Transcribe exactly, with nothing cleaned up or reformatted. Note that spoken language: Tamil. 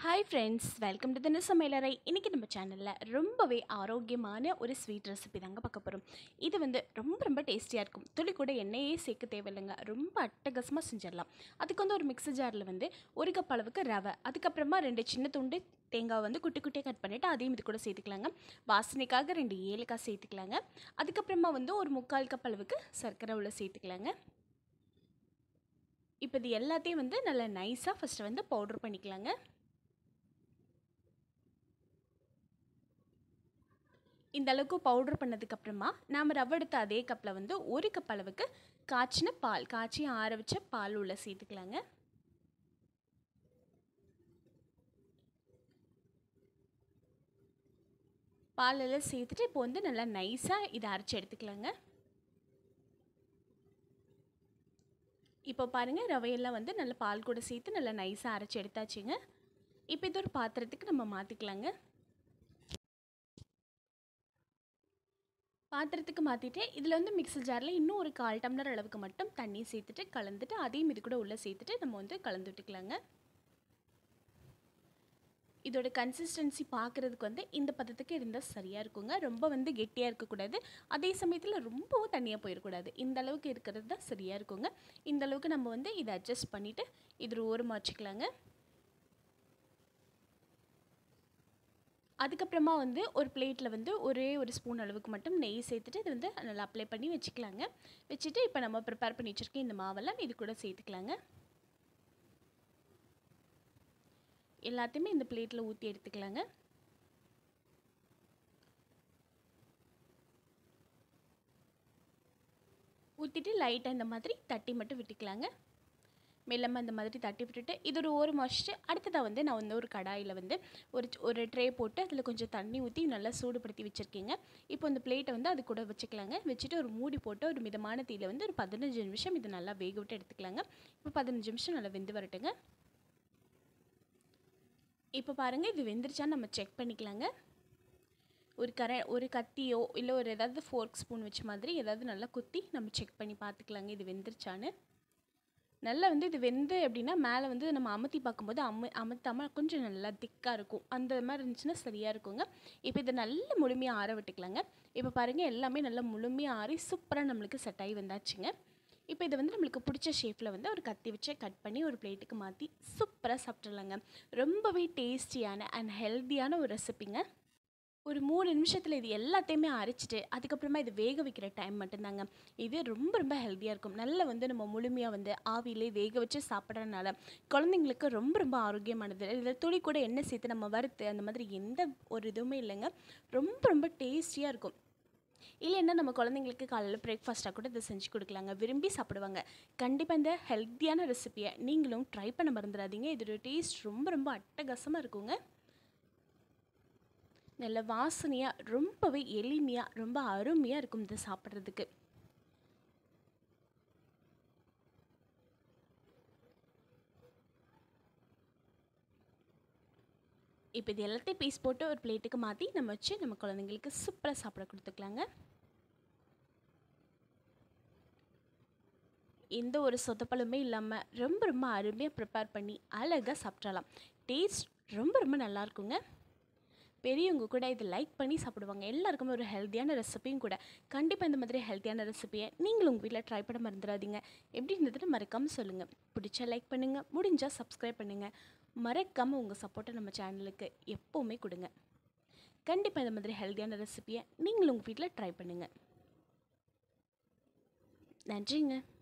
ஹாய் ஃப்ரெண்ட்ஸ், வெல்கம் டு தின சமையலறை. இன்றைக்கி நம்ம சேனலில் ரொம்பவே ஆரோக்கியமான ஒரு ஸ்வீட் ரெசிபி தாங்க பார்க்க போகிறோம். இது வந்து ரொம்ப ரொம்ப டேஸ்டியாக இருக்கும். துளி கூட எண்ணெயே சேர்க்க தேவையில்லைங்க. ரொம்ப அட்டகாசமாக செஞ்சிடலாம். அதுக்கு வந்து ஒரு மிக்ஸி ஜாரில் வந்து ஒரு கப் அளவுக்கு ரவை, அதுக்கப்புறமா ரெண்டு சின்ன துண்டு தேங்காய் வந்து குட்டி குட்டியாக கட் பண்ணிவிட்டு அதையும் இது கூட சேர்த்துக்கலாங்க. வாசனைக்காக ரெண்டு ஏலக்காய் சேர்த்துக்கலாங்க. அதுக்கப்புறமா வந்து ஒரு முக்கால் கப் அளவுக்கு சர்க்கரை உள்ள சேர்த்துக்கலாங்க. இப்போ இது எல்லாத்தையும் வந்து நல்லா நைஸாக ஃபஸ்ட்டு வந்து பவுட்ரு பண்ணிக்கலாங்க. இந்த அளவுக்கு பவுடர் பண்ணதுக்கப்புறமா நாம் ரவை எடுத்த அதே கப்பில் வந்து ஒரு கப் அளவுக்கு காய்ச்சின பால், காய்ச்சி ஆற வச்ச பால் உள்ள சேர்த்துக்கலாங்க. பாலெல்லாம் சேர்த்துட்டு இப்போ வந்து நல்லா நைஸாக இதை அரைச்சி எடுத்துக்கலாங்க. இப்போ பாருங்கள், ரவையெல்லாம் வந்து நல்லா பால் கூட சேர்த்து நல்லா நைஸாக அரைச்சி எடுத்தாச்சுங்க. இப்போ இது ஒரு பாத்திரத்துக்கு நம்ம மாற்றிக்கலாங்க. பாத்திரத்துக்கு மாற்றிட்டு இதில் வந்து மிக்ஸி ஜாரில் இன்னும் ஒரு கால் டம்ளர் அளவுக்கு மட்டும் தண்ணி சேர்த்துட்டு கலந்துட்டு அதையும் இது கூட உள்ளே சேர்த்துட்டு நம்ம வந்து கலந்து விட்டுக்கலாங்க. இதோட கன்சிஸ்டன்சி பார்க்குறதுக்கு வந்து இந்த பதத்துக்கு இருந்தால் சரியாக இருக்குங்க. ரொம்ப வந்து கெட்டியாக இருக்கக்கூடாது, அதே சமயத்தில் ரொம்பவும் தண்ணியாக போயிடக்கூடாது. இந்த அளவுக்கு இருக்கிறது தான் சரியாக இருக்குங்க. இந்த அளவுக்கு நம்ம வந்து இதை அட்ஜஸ்ட் பண்ணிவிட்டு இது ஓரமாக வச்சுக்கலாங்க. அதுக்கப்புறமா வந்து ஒரு பிளேட்டில் வந்து ஒரே ஒரு ஸ்பூன் அளவுக்கு மட்டும் நெய் சேர்த்துட்டு இது வந்து நல்லா அப்ளை பண்ணி வச்சுக்கலாங்க. வச்சுட்டு இப்போ நம்ம ப்ரிப்பேர் பண்ணி வச்சுருக்கேன் இந்த மாவெல்லாம் இது கூட சேர்த்துக்கலாங்க. எல்லாத்தையுமே இந்த பிளேட்டில் ஊற்றி எடுத்துக்கலாங்க. ஊற்றிட்டு லைட்டாக இந்த மாதிரி தட்டி மட்டும் விட்டுக்கலாங்க. மெல்லமாக இந்த மாதிரி தட்டி விட்டுட்டு இது ஒரு ஓரம் வச்சுட்டு அடுத்ததாக வந்து நான் வந்து ஒரு கடாயில் வந்து ஒரு ஒரு ட்ரே போட்டு அதில் கொஞ்சம் தண்ணி ஊற்றி நல்லா சூடுபடுத்தி வச்சுருக்கேங்க. இப்போ இந்த பிளேட்டை வந்து அது கூட வச்சுக்கலாங்க. வச்சுட்டு ஒரு மூடி போட்டு ஒரு மிதமான தீயில் வந்து ஒரு பதினஞ்சு நிமிஷம் இது நல்லா வேக விட்டு எடுத்துக்கலாங்க. இப்போ பதினஞ்சு நிமிஷம் நல்லா வெந்து வரட்டுங்க. இப்போ பாருங்கள், இது வெந்துருச்சான்னு நம்ம செக் பண்ணிக்கலாங்க. ஒரு கர ஒரு கத்தியோ இல்லை ஒரு ஏதாவது ஃபோர்க் ஸ்பூன் வச்ச மாதிரி ஏதாவது நல்லா குத்தி நம்ம செக் பண்ணி பார்த்துக்கலாங்க இது வெந்துருச்சான்னு. நல்லா வந்து இது வெந்து எப்படின்னா மேலே வந்து நம்ம அமுத்தி பார்க்கும்போது அமு அமுத்தாமல் கொஞ்சம் நல்லா திக்காக இருக்கும். அந்த மாதிரி இருந்துச்சுன்னா சரியாக இருக்குங்க. இப்போ இதை நல்லா முழுமையாக ஆற விட்டுக்கலாங்க. இப்போ பாருங்கள், எல்லாமே நல்லா முழுமையாக ஆறி சூப்பராக நம்மளுக்கு செட் ஆகி வந்தாச்சுங்க. இப்போ இதை வந்து நம்மளுக்கு பிடிச்ச ஷேப்பில் வந்து ஒரு கத்தி வச்சு கட் பண்ணி ஒரு பிளேட்டுக்கு மாற்றி சூப்பராக சாப்பிட்றலாங்க. ரொம்பவே டேஸ்டியான அண்ட் ஹெல்த்தியான ஒரு ரெசிபிங்க. ஒரு மூணு நிமிஷத்தில் இது எல்லாத்தையுமே அரைச்சிட்டு அதுக்கப்புறமா இது வேக வைக்கிற டைம் மட்டும்தாங்க. இது ரொம்ப ரொம்ப ஹெல்த்தியாக இருக்கும். நல்லா வந்து நம்ம முழுமையாக வந்து ஆவிலே வேக வச்சு சாப்பிட்றதுனால குழந்தைங்களுக்கு ரொம்ப ரொம்ப ஆரோக்கியமானது. இதில் துளி கூட எண்ணெய் சேர்த்து நம்ம வறுத்து அந்த மாதிரி எந்த ஒரு இதுவுமே இல்லைங்க. ரொம்ப ரொம்ப டேஸ்டியாக இருக்கும். இல்லைன்னா நம்ம குழந்தைங்களுக்கு காலையில் பிரேக்ஃபாஸ்ட்டாக கூட இதை செஞ்சு கொடுக்கலாங்க. விரும்பி சாப்பிடுவாங்க. கண்டிப்பாக இந்த ஹெல்த்தியான ரெசிபியை நீங்களும் ட்ரை பண்ண மறந்துடாதீங்க. இதோட டேஸ்ட் ரொம்ப ரொம்ப அட்டகாசமாக இருக்குங்க. நல்ல வாசனையாக ரொம்பவே எளிமையாக ரொம்ப அருமையாக இருக்கும் இதை சாப்பிட்றதுக்கு. இப்போ இது எல்லாத்தையும் பீஸ் போட்டு ஒரு பிளேட்டுக்கு மாற்றி நம்ம வச்சு நம்ம குழந்தைங்களுக்கு சூப்பராக சாப்பிட கொடுத்துக்கலாங்க. எந்த ஒரு சொதப்பலுமே இல்லாமல் ரொம்ப ரொம்ப அருமையாக ப்ரிப்பேர் பண்ணி அழகாக சாப்பிட்றலாம். டேஸ்ட் ரொம்ப ரொம்ப நல்லாயிருக்குங்க. பெரியவங்க கூட இதை லைக் பண்ணி சாப்பிடுவாங்க. எல்லாருக்குமே ஒரு ஹெல்த்தியான ரெசிபியும் கூட. கண்டிப்பாக இந்த மாதிரி ஹெல்த்தியான ரெசிபியை நீங்களும் உங்கள் வீட்டில் ட்ரை பண்ண மறந்துடாதீங்க. எப்படி இருந்ததுன்னு மறக்காமல் சொல்லுங்கள். பிடிச்சா லைக் பண்ணுங்கள், முடிஞ்சால் சப்ஸ்கிரைப் பண்ணுங்கள். மறக்காமல் உங்கள் சப்போர்ட்டை நம்ம சேனலுக்கு எப்போவுமே கொடுங்க. கண்டிப்பாக இந்த மாதிரி ஹெல்த்தியான ரெசிபியை நீங்களும் உங்கள் வீட்டில் ட்ரை பண்ணுங்கள். நன்றிங்க.